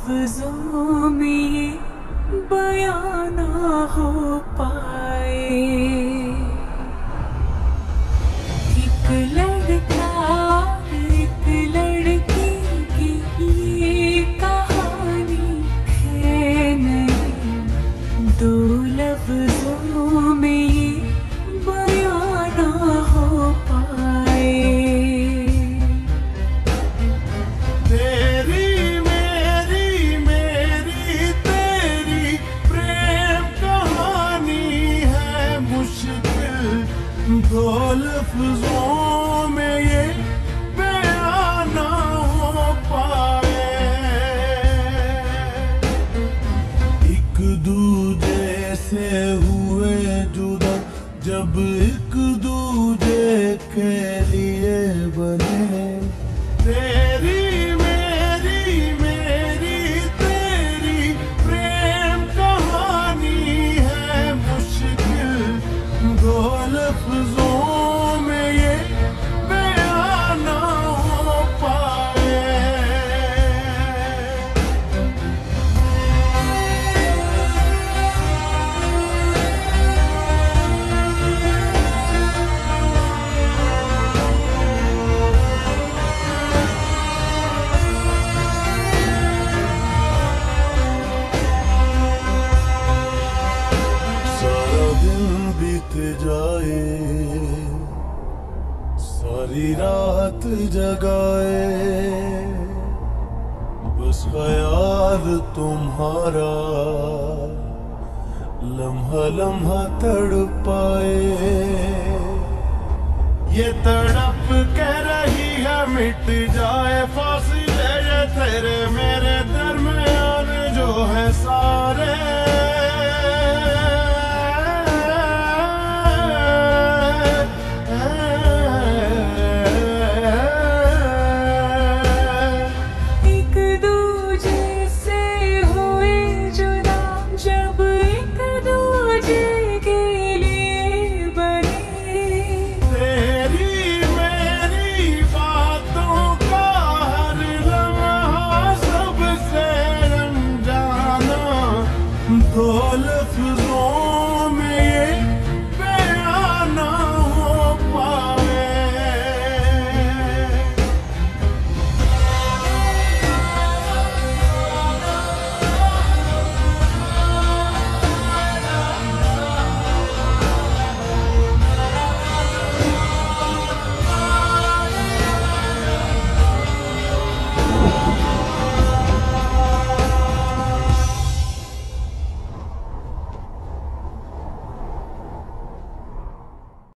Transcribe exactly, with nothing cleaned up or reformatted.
लफ्जों में ये बयां ना हो पाए। एक लड़का एक लड़की की ये कहानी है नहीं, दो लफ्जों में ये बयां ना हो पाए। दो लफ्जों में ये बयां ना हो पाए। एक दूजे से हुए जुदा जब एक दूजे के लिए बने। तेरी मेरी मेरी तेरी प्रेम कहानी है मुश्किल, दो लफ्जों में ये बयां ना हो पाए। सारा दिन बीत जाए, सारी रात जगाए, बस ख्याल तुम्हारा लम्हा लम्हा तड़पाए। ये तड़प के रही है मिट जाए फासिले ये तेरे मेरे